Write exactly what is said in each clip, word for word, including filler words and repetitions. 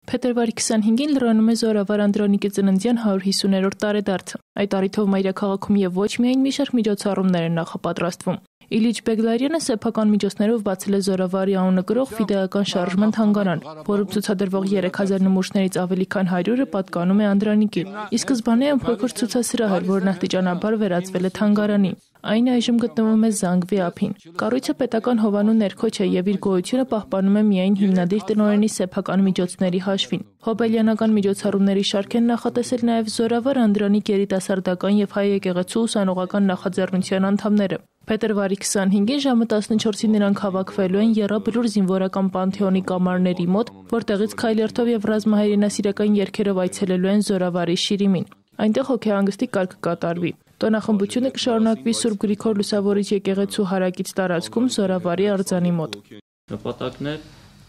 Փետրվարի քսանհինգին լրանում է Զորավար Անդրանիկի ծննդյան հարյուր հիսուներորդ տարեդարձը։ Այդ առիթով մայրաքաղաքում եւ ոչ միայն մի շարք միջոցառումներ են նախապատրաստվում։ Իլիչ Բեգլարյանը սեփական միջոցներով բացել է Զորավարի անունը կրող ֆիդեական շարժման թանգարան, որում ցուցադրվող երեք հազար նմուշներից ավելի քան հարյուրը պատկանում է Անդրանիկին։ Ի սկզբանե այն փոքր ցուցասրահ էր, որն աստիճանաբար վերածվել է թանգարանի։ Այն այժմ գտնվում է Զանգվի ափին։ Կառույցը պետական հովանու ներքո չէ եւ իր գոյությունը պահպանում է միայն հիմնադիր տնօրենի սեփական միջոցների հաշվին։ Հոբելյանական միջոցառումների շարք են նախատեսել նաեւ Զորավար Անդրանիկ երիտասարդական եւ հայ եկեղեցու ուսանողական նախաձեռնության անդամները։ Փետրվարի քսանհինգին ժամը տասնչորսին նրանք հավաքվելու են Եռաբլուր զինվորական պանթեոնի կամարների մոտ, որտեղից քայլերթով եւ ռազմահայրենասիրական երգերով այցելելու են Զորավարի շիրիմին։ Այնտեղ հոգեհանգստի կարգ կկատարվի։ Տոնախմբությունը կշարունակվի Սուրբ Գրիգոր Լուսավորիչ եկեղեցու հարակից տարածքում Զորավարի արձանի մոտ։ Նպատակն է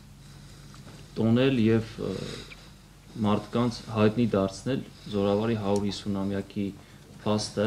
տոնել եւ մարդկանց հայտնի դարձնել Զորավարի հարյուր հիսունամյակի փաստը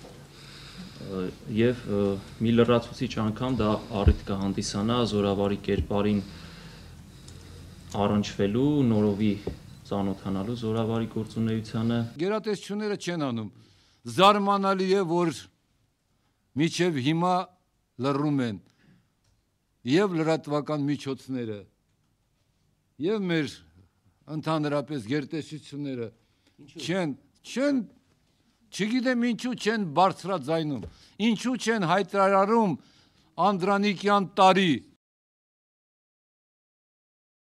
եւ մի լրացուցիչ անգամ դա առիթ կհանդիսանա Զորավարի կերպարին առնչվելու, նորովի ծանոթանալու Զորավարի գործունեությանը։ Գերատեսչությունները չեն անում։ Զարմանալի է, որ միջև հիմա լռում են եւ լրատվական միջոցները եւ մեր ընդհանրապես գերտեսչությունները չեն չեն չգիտեմ ինչու չեն բարձրաձայնում, ինչու չեն հայտարարում Անդրանիկյան տարի,